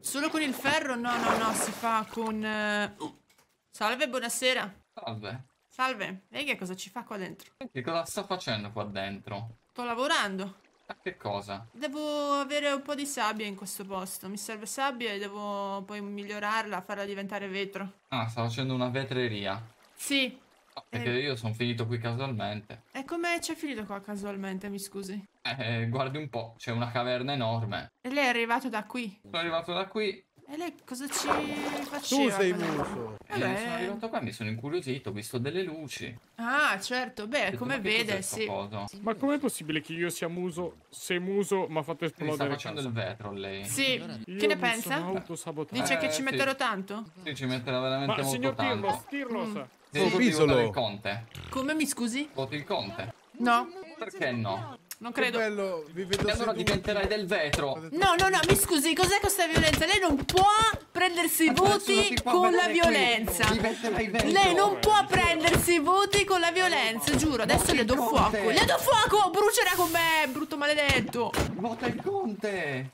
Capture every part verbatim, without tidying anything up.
Solo con il ferro? No, no, no, si fa con... eh, Salve, buonasera. Salve. Salve. Lei che cosa ci fa qua dentro? Che cosa sta facendo qua dentro? Sto lavorando. A che cosa? Devo avere un po' di sabbia in questo posto. Mi serve sabbia e devo poi migliorarla, farla diventare vetro. Ah, sta facendo una vetreria. Sì. No, perché Eh. io sono finito qui casualmente. E come c'è finito qua casualmente, mi scusi? Eh, guardi un po', c'è una caverna enorme. E lei è arrivato da qui? Sono arrivato da qui E lei cosa ci Tu faceva? sei qua dentro? muso. e Vabbè. sono arrivato qua e mi sono incuriosito, ho visto delle luci. Ah, certo. Beh, Ho detto, come ma che cos'è vede, sto sì. coso? Ma com'è possibile che io sia muso se muso mi ha fatto Quindi sta esplodere facendo casa? il vetro lei. Sì. Io Che ne mi pensa? sono autosabotato. Dice che Eh, ci sì. metterò tanto? Sì, ci metterà veramente Ma molto signor tanto. Tirlos, Tirlos, Mm. Devi Oh, votare Bisolo. il conte. Come, mi scusi? Voti il conte. No, Perché no? non Che credo. bello, vi vedo E allora seduti. diventerai del vetro. No, no, no, mi scusi, cos'è questa violenza? Lei non può prendersi i Ma nessuno voti ti può con la vedere qui. violenza. Diventerai vetro. Lei non può prendersi i voti con la violenza, giuro. Adesso le do Conte. fuoco. Le do fuoco! Brucerà con me, brutto maledetto. Vota il conte.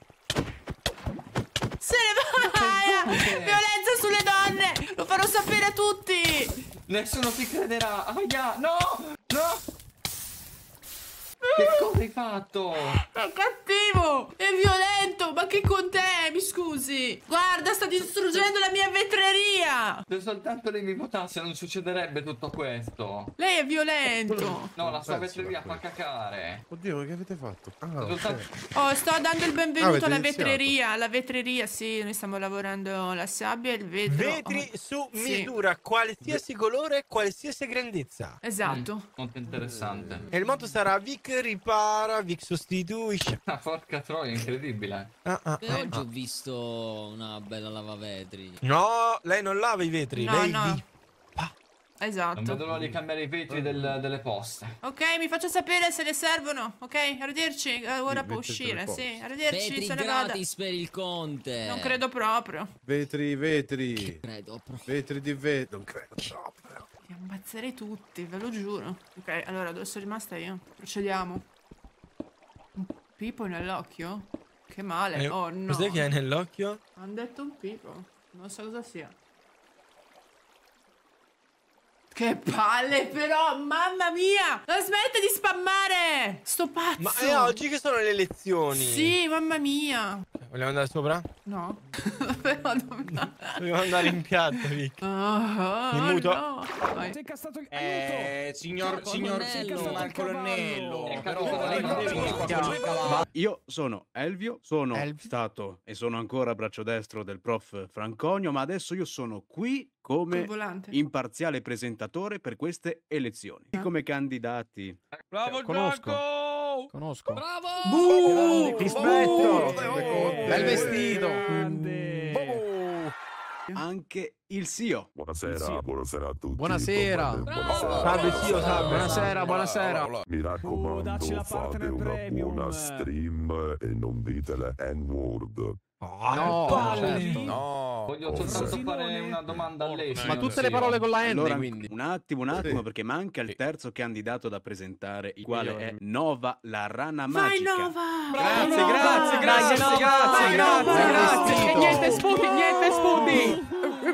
Se ne va! Conte. Violenza sulle donne! Lo farò sapere a tutti! Nessuno ti crederà. Aia, no, no. Che cosa hai fatto? È cattivo! È violento! Ma che con te? Mi scusi! Guarda, sta distruggendo la mia vetreria! Se soltanto lei mi votasse non succederebbe tutto questo. Lei è violento! No, la sua Pezzo, vetreria ma fa cacare. Oddio, ma che avete fatto? Ah, ok. Soltanto... Oh, sto dando il benvenuto Ah, avete alla iniziato. vetreria. Alla vetreria, sì, noi stiamo lavorando la sabbia e il vetro. Vetri Oh, su sì. misura, qualsiasi colore e qualsiasi grandezza. Esatto. Molto interessante. E il motto sarà Vic ripara, Vic sostituisce. Ah, porca troia, incredibile. Ah, ah, E ah, oggi ah. ho visto una bella lavavetri. No, lei non lava i vetri, No, lei no. vi... Non Esatto. vedo l'ora di cambiare i vetri del- delle poste. Ok, mi faccio sapere se le servono. Ok, arrivederci. Eh, ora Sì, può vetri uscire. telepost. Sì, arrivederci. Vetri Se ne vada. gratis per il conte. Non credo proprio. Vetri, vetri. Credo proprio. Vetri di vetro. Non credo proprio. Vi ammazzerei tutti, ve lo giuro. Ok, allora dove sono rimasta io? Procediamo. Un pipo nell'occhio? Che male. Eh, Oh no. Cos'è che hai nell'occhio? Hanno detto un pipo. Non so cosa sia. Che palle però, mamma mia! Non smette di spammare! Sto pazzo! Ma è oggi che sono le elezioni. Sì, mamma mia! Vogliamo andare sopra? No. Però dove... Dobbiamo andare in piatto, Vic. Oh, In muto. no. Vai. Sei cassato il... Eh, signor, signor, Colonnello. signor al colonnello, È però caduto lei non dalle deve venire qua mani. con il cavallo. Io sono Elvio, sono Elvio? stato e sono ancora braccio destro del prof Franconio, ma adesso io sono qui Col come volante. imparziale presentatore per queste elezioni. Come candidati. Bravo Conosco. Giacomo! Conosco. Bravo! Buh! Rispetto. Bel vestito! Anche il S I O. Buonasera, buonasera a tutti. Buonasera. Buonasera. Salve, zio, salve. Buonasera, buonasera. Mi raccomando, Oh, dacci la fate partner una premium. buona stream e non dite le N-word. No, palle. certo, no. Voglio soltanto fare una domanda a lei. Ma signor tutte le Sio. parole con la N, Allora, quindi. un attimo, un attimo, Sì. perché manca il Sì. terzo candidato da presentare, il quale Io- è Nova, la rana Vai magica. Nova! Grazie, Nova! grazie, grazie, Vai, grazie, Nova! grazie, Vai, grazie. Nova! E niente sputi, niente sputi.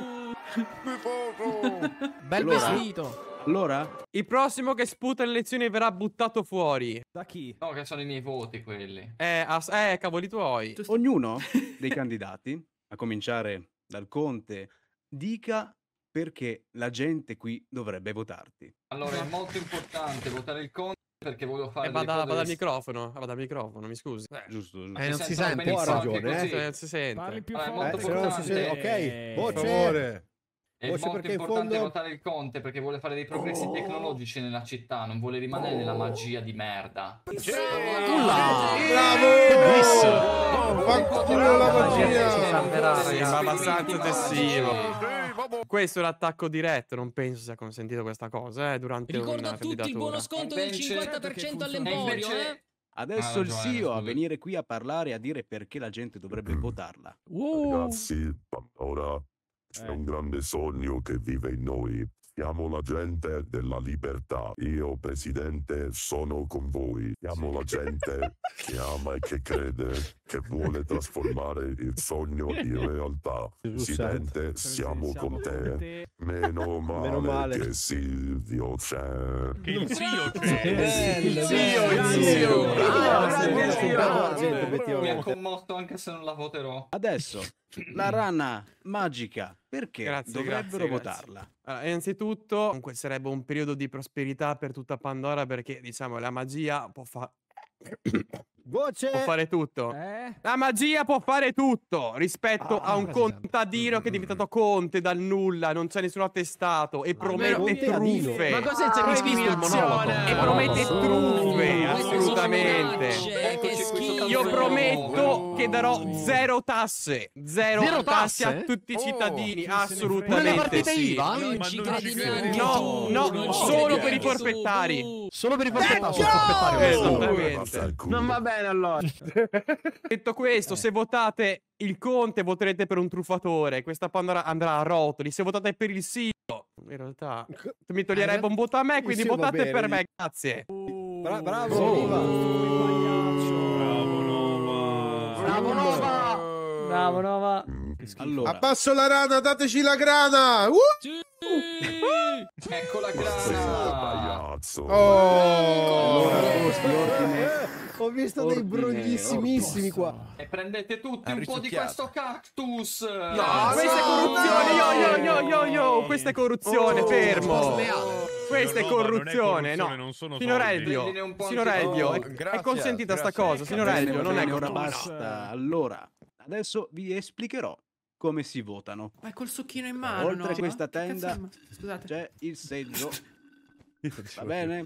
Bel Allora? vestito. Allora, Il prossimo che sputa le lezioni verrà buttato fuori. Da chi? No, che sono i miei voti quelli. Eh, as- eh cavoli tuoi. Tu- ognuno dei candidati, a cominciare dal Conte, dica perché la gente qui dovrebbe votarti. Allora, è molto importante votare il conte perché voglio fare Eh, delle vada, cose vada al di- microfono. Vada al microfono, mi scusi. Eh, Giusto? giusto. Eh, non si sentono sente. benissimo Ha anche ragione, così. se- si sente. Parli più Allora, è forte. molto Eh, se non si sente- importante. ok, Per voce. favore. È Voce, molto perché in importante fondo- votare il conte perché vuole fare dei progressi tecnologici nella città, non vuole rimanere nella magia di merda. Bravo! Bellissimo. Fanculo la magia! Si salverà, Sì, ragazzi, ma sì, abbastanza sì, eccessivo. sì. Questo è un attacco diretto, non penso sia consentito questa cosa, eh, durante Ricordo una a tutti il candidatura. buono sconto del Invece- cinquanta per cento E all'emporio, invece... eh? Adesso Ha il ragione, S I O a scusi. venire qui a parlare e a dire perché la gente dovrebbe votarla. Uh. Ragazzi, ora c'è un grande sogno che vive in noi. Siamo la gente della libertà. Io, presidente, sono con voi. Siamo la gente che ama e che crede, che vuole trasformare il sogno in realtà. Presidente, siamo con te. Meno male, Meno male. che Silvio c'è. Che il zio Sì, c'è. il zio, il zio. Ah, Ah, sì, sì, sì, sì, bravo, sì, gente, Mi ha effettivamente. commosso anche se non la voterò. Adesso, la rana magica, perché Grazie, dovrebbero grazie, grazie. votarla? Allora, innanzitutto, comunque sarebbe un periodo di prosperità per tutta Pandora perché, diciamo, la magia può, fa- Voce. può fare tutto. Eh? La magia può fare tutto rispetto Ah, a un presidente. contadino che è diventato conte dal nulla, non c'è nessun attestato e promette contadino. truffe. Ma cos'è? C'è mai visto il monologo? E promette truffe, Queste sono assolutamente. minacce, che schifo. Io prometto che darò zero tasse, zero, Zero tasse a tasse? tutti i cittadini, Pure la assolutamente partita sì. I V A? Non Ma ci non credi ci credi. neanche No, tu, no, non ci solo credi per i neanche tu, forfettari. bu. Solo per i forfettari sul forfettario. Esattamente. Non va bene allora. Detto questo, se votate il Conte voterete per un truffatore, questa Pandora andrà a rotoli. Se votate per il Sio, in realtà mi toglierebbe un voto a me, quindi Sio va votate bene, per dici. me, grazie. Bra- bravo. Bravo Nova. Bravo Nova. Bravo Nova. Allora, Abbasso la rana, dateci la grana. Uh! Ecco la Questo grana. ragazzo. Oh! allora posti ordine. Ho visto Ordine, dei broglissimissimi qua. E prendete tutti Ha un po' di risucchiato. questo cactus. No, questa è corruzione, yo yo yo yo yo, questa è corruzione, fermo. Questa è Signor Nova, non è corruzione, no. corruzione, non sono Signor soldi. Elvio, Prendine un po' signor anche Elvio, tu. è, Grazie, è consentita sta grazie. cosa, signor Bene, Elvio, non è bene, ora corruzione. basta. Allora, adesso vi esplicherò come si votano. Vai col succhino in mano, Oltre a Nova. questa Che cazzo tenda è ma- Scusate. c'è il seggio. Va bene?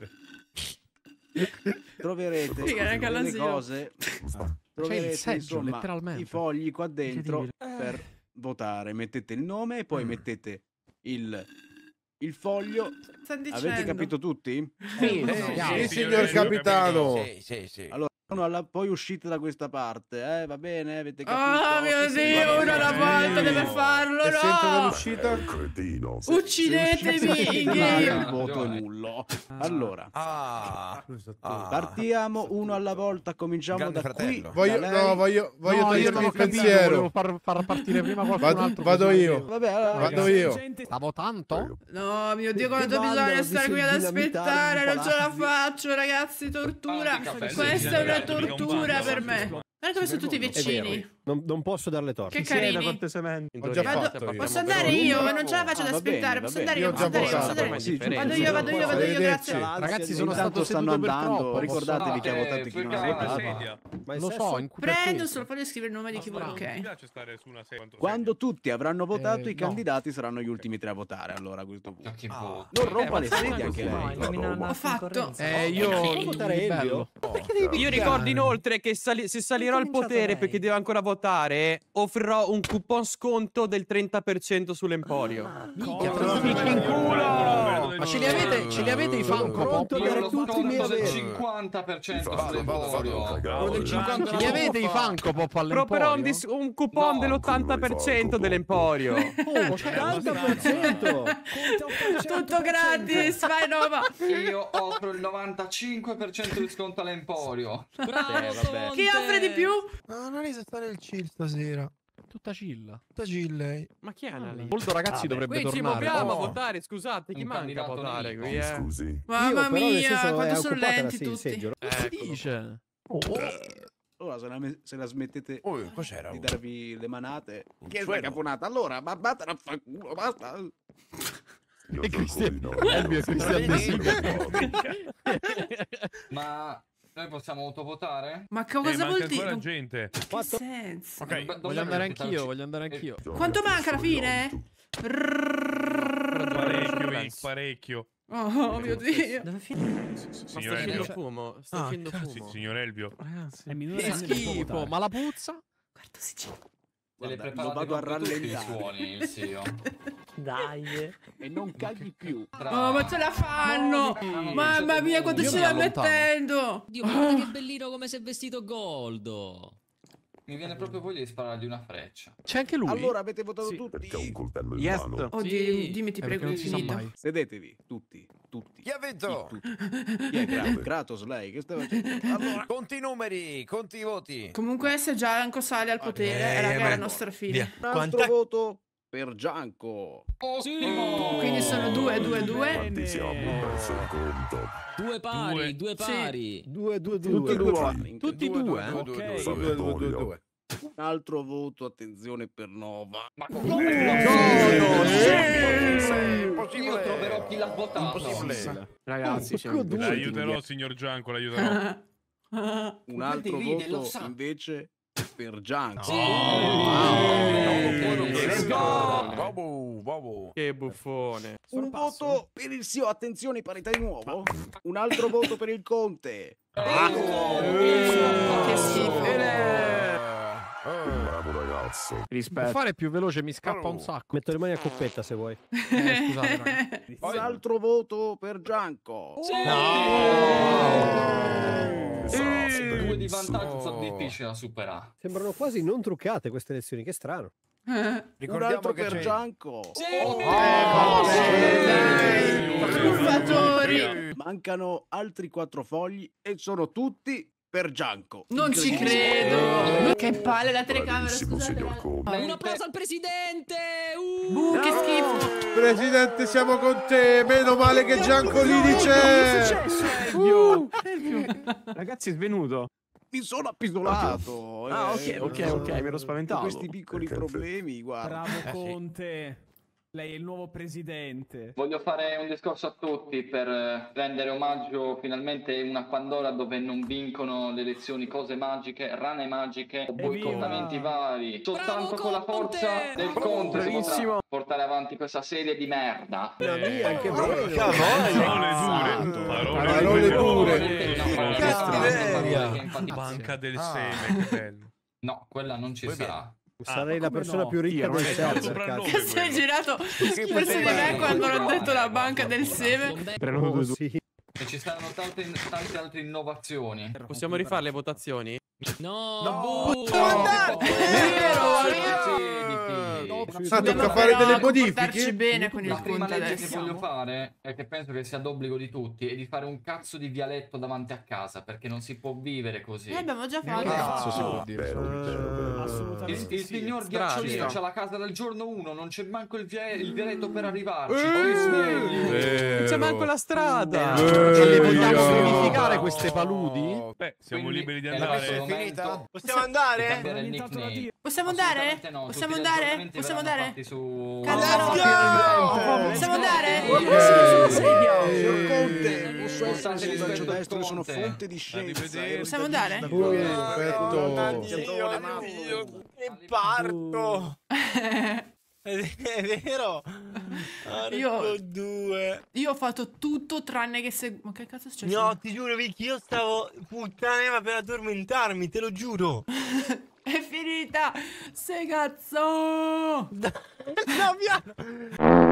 Troverete Figa, neanche delle all'asilo. cose. Troverete seggio, insomma letteralmente. i fogli qua dentro Incredibile. per votare. Mettete il nome e Mm. poi mettete il, il foglio. Stanno dicendo. Avete capito tutti? Sì, Eh, sì, sì, sì. signor capitano. Sì, sì, sì. Allora, uno alla- poi uscite da questa parte, eh? Va bene? Avete capito? Oh mio Sì, Dio, va uno bene. alla volta deve farlo, E sento no! dall'uscita. È cretino. Uccidetemi in Il game! voto è nullo. Allora, Ah, ah. partiamo uno alla volta. Cominciamo Grande da fratello. qui. Voglio, da lei. no, voglio, voglio No, io togliermi non ho il capito, pensiero. volevo far, far partire prima qualcun Vado, altro. vado così. io. Vabbè, allora, Vado io. Stavo tanto? No, mio Dio, quanto Che bisogna banda, stare qui ad di dinamitare aspettare, i non ce la palazzi. faccio, ragazzi, tortura. Ah, di cappelli, Questa è una sì, sì, tortura sì, per sì, me. sì. Guarda come sono tutti vicini. Non, non posso darle torto. Che Sieda carini. cortesemente. Ho già Vado- fatto io. posso andare io? Non ce la faccio ad Ah, va bene, aspettare. va Posso bene. andare io? Io ho Posso già andare io? Posso votato. andare io? Sì, giusto, Vado io, vado io, vado io, Arrivederci. grazie. Ragazzi, sono Intanto stato stanno seduto per andando. troppo. Ricordatevi che ha Ah, votato eh, chi non perché- ha Una votato. sedia. Ma lo so, in per Prendo questo. solo foglio e scrivo il nome di chi vuole, Mi ok? piace stare su una sedia. quanto Quando tutti avranno votato, Eh, i no. candidati saranno gli ultimi tre a votare. Allora, a questo punto. Ma che voto. Non rompa le ma sedie anche lei. Ho fatto. Eh, io Devo votare di Elvio? bello. Io ricordo inoltre che sali- se salirò al potere perché devo ancora votare, offrirò un coupon sconto del trenta per cento sull'Emporio. Minchia, Cosa? trenta in culo! Ma ce li avete, No. ce li avete i Funko Pop? Io lo Tutti i miei sconto del averi. cinquanta per cento Vado, sull'Emporio. vado, vado, Quello del cinquanta Ce li avete i Funko Pop all'Emporio? Proporrò un, dis- un coupon No, dell'ottanta per cento dell'Emporio. Oh, ottanta per cento! Tutto gratis, vai Nova. Io offro il novantacinque per cento di sconto all'Emporio. Bravo, Eh, vabbè. Conte. Chi offre di più? Ma Annalisa sta nel chill stasera. Tutta chill. Sta chill lei. Ma chi è Annalisa? Molto ragazzi dovrebbe Qui ci tornare. muoviamo a Oh. votare, scusate, chi Un manca a candidato votare nemico. qui, eh? Scusi. Mamma Io, però, nel mia, senso, è quanto sono occupata la lenti se- tutti. seggiola. Che Eccolo. si dice? Allora, se la, me- se la smettete Oh, cos'era? di darvi le manate, che è suono. una caponata. Allora, ma vattene a fanculo, basta. Io E Cristian- Giacolino. Elvio e Cristian De Sica. Ma noi possiamo autovotare? Ma che Eh, cosa manca vuol dire? ancora In gente. che senso? Ok. Dove- Voglio andare dove- anch'io, voglio andare anch'io. Quanto manca alla fine? Parecchio, Vic, parecchio. Oh mio Dio. Ma Signor sta Elvio. uscendo fumo, sta Ah, uscendo Sì, fumo. signor Elvio. Ragazzi, Che schifo, ma la puzza? Guarda, si c'è. Te le Guarda, preparate lo vado a con tutti i rallentare. suoni, il Sio. dai. E non caghi più. Oh, ma ce la fanno! Mamma mia, quanto Io ci mi sta allontano. mettendo! Dio, guarda che bellino come si è vestito Goldo. Mi viene proprio voglia di sparargli una freccia. C'è anche lui? Allora avete votato Sì. Perché ho un tutti? coltello in Yes. mano. Oddio, Sì. dimmi ti Eh, prego perché non si sa infinito. mai. Sedetevi, tutti, tutti. Chi ha vinto? Sì, tutti. Chi è Kratos? Kratos, lei, che stai facendo? Allora, conti i numeri, conti i voti. Comunque se Gianco sale al potere, Eh, raga, è la ma- nostra fine. Via. Un altro Quanta- voto per Gianco. Ottimo! Quindi sono due, due, due. Quanti siamo? Perso il conto. Due pari, Due. due Sì. pari. Due, due, Tutti due. e due pari. Tutti Due, due, due, eh? due, Ok. due, Due, due, due, due, due. Un altro voto, attenzione, per Nova. Ma come? No, No, sì, Io impossibile. troverò chi l'ha votato. Impossibile. Ragazzi, siamo Due. L'aiuterò, signor Gianco, l'aiuterò. Un altro ride, lo voto sa. invece per Gianco. Sì. Let's go. Bobo, bobo. che buffone. Un voto per il Sio, attenzione, parità di nuovo. Un altro voto per il Conte. Che schifo. Bravo ragazzo. Per Rispetto. fare più veloce mi scappa un sacco. Metto le mani a coppetta se vuoi. Eh, scusate, raga. Un altro voto per Gianco. Due di vantaggio sono difficili da superare. Sembrano quasi non truccate queste lezioni, che strano. Un Ricordiamo altro che per c'è Gianco. Truffatori. Mancano altri quattro fogli e sono tutti per Gianco. Non ci Incredibile. credo. Che palle la telecamera, Bravissimo, scusate. signor Conte. Un applauso al presidente! Uh! Uh, che schifo. Presidente, siamo con te. Meno male che Giancolini c'è. Uh. Ragazzi, è svenuto. Mi sono appisolato. Ah, eh, ok, ok, ok, mi ero con spaventato. questi piccoli Perché- problemi, guarda. Bravo Conte, lei è il nuovo presidente. Voglio fare un discorso a tutti per eh, rendere omaggio finalmente a una Pandora dove non vincono le elezioni cose magiche, rane magiche o boicottamenti vari. Soltanto con la forza Conte! del Conte si Bravissimo. potrà portare avanti questa serie di merda. La mia, anche Parole me. dure. Parole dure. No, Cattiveria. che infatti- Banca del Ah. seme, che bello. No, quella non ci Poi sarà. Sarei ma la come persona no? più ricca Io, del non è server, soprannome. cazzo. Che sei girato verso di poteva me quando hanno essere? detto la banca del seme. Prendo Oh, due, due. sì. E ci saranno tante, tante altre innovazioni. Possiamo rifare le votazioni? No, No, buh! Ah, tocca fare delle Portarci modifiche? bene con La il prima conto legge che adesso. voglio fare e che penso che sia d'obbligo di tutti è di fare un cazzo di vialetto davanti a casa perché non si può vivere così. Eh, abbiamo già fatto. Cazzo si può Ah, dire. vero, vero, vero. Il, Assolutamente il sì. signor Strano. Ghiacciolino c'ha la casa dal giorno uno, non c'è manco il, via- il vialetto per arrivarci. Eh, Poi svegli. Non c'è manco la strada. Eh, Le vogliamo via. verificare queste paludi? Beh, siamo Quindi liberi di è andare. questo È momento finita? di Possiamo andare? cambiare il Ogni tanto da nickname. dire. Possiamo andare? Assolutamente no, Possiamo tutti gli andare? aggiornamenti Possiamo verranno andare? fatti su... Cazzo! Possiamo andare? Signor Conte, posso essere Portate sul braccio rispetto al destro, sono Conte. fonte di scienza. Arrivederci. Possiamo andare? Uh, perfetto. Addio, addio, che parto. È è vero? Io- due. Io ho fatto tutto tranne che se... Ma che cazzo è successo? No, ti giuro, Vicky, io stavo puttana per addormentarmi, te lo giuro. È finita! Sei cazzo! No, piano.